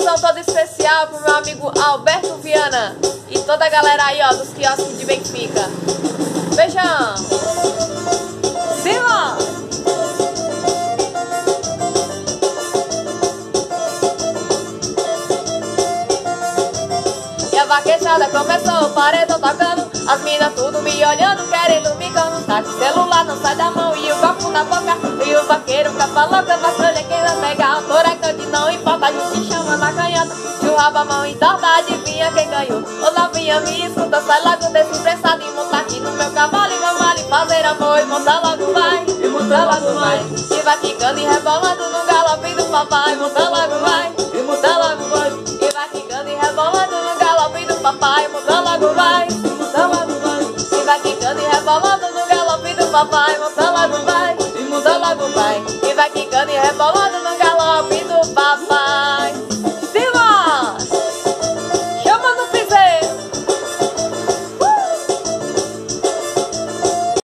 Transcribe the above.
alusão toda especial pro meu amigo Alberto Viana e toda a galera aí, ó, dos quiosques de Benfica. Beijão! Cima! E a vaquejada começou, o paredão tocando, as minas tudo me olhando, querendo me contar. O celular não sai da mão e o copo na boca, e o vaqueiro capa louca, vassoura quem vai pegar. Autora cante, não importa, a gente chama na canhota. Se o rabo a mão entorta, adivinha quem ganhou. Ô novinha, me escuta, sai logo desse pressado e monta aqui no meu cavalo e vamos ali fazer amor. E monta logo vai, e monta logo vai, e vai ficando e rebolando no galope do papai. Monta logo vai, e monta logo vai, e vai ficando e rebolando no galope do papai. Monta logo vai, e monta logo vai, e vai ficando e rebolando no galope do papai. Monta logo vai, e monta logo vai, e vai ficando e rebolando